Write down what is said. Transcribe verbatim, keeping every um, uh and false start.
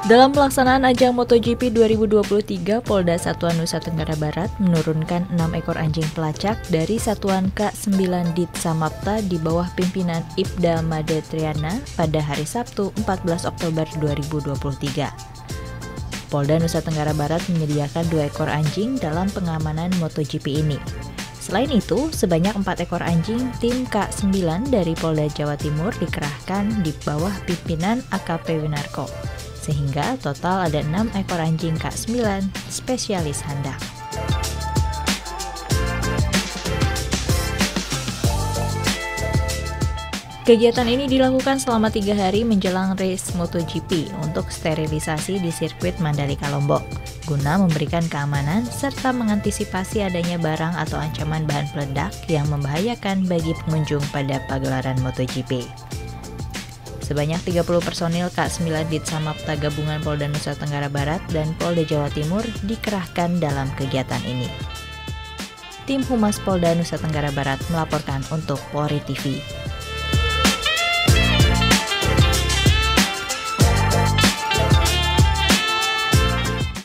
Dalam pelaksanaan ajang MotoGP dua ribu dua puluh tiga, Polda Satuan Nusa Tenggara Barat menurunkan enam ekor anjing pelacak dari Satuan K sembilan Dit Samapta di bawah pimpinan Ibda Made Triana pada hari Sabtu empat belas Oktober dua ribu dua puluh tiga. Polda Nusa Tenggara Barat menyediakan dua ekor anjing dalam pengamanan MotoGP ini. Selain itu, sebanyak empat ekor anjing tim K sembilan dari Polda Jawa Timur dikerahkan di bawah pimpinan A K P Winarko, sehingga total ada enam ekor anjing K sembilan spesialis handak. Kegiatan ini dilakukan selama tiga hari menjelang race MotoGP untuk sterilisasi di sirkuit Mandalika Lombok, guna memberikan keamanan serta mengantisipasi adanya barang atau ancaman bahan peledak yang membahayakan bagi pengunjung pada pagelaran MotoGP. Sebanyak tiga puluh personil K sembilan Dit Samapta Gabungan Polda Nusa Tenggara Barat dan Polda Jawa Timur dikerahkan dalam kegiatan ini. Tim Humas Polda Nusa Tenggara Barat melaporkan untuk Polri T V.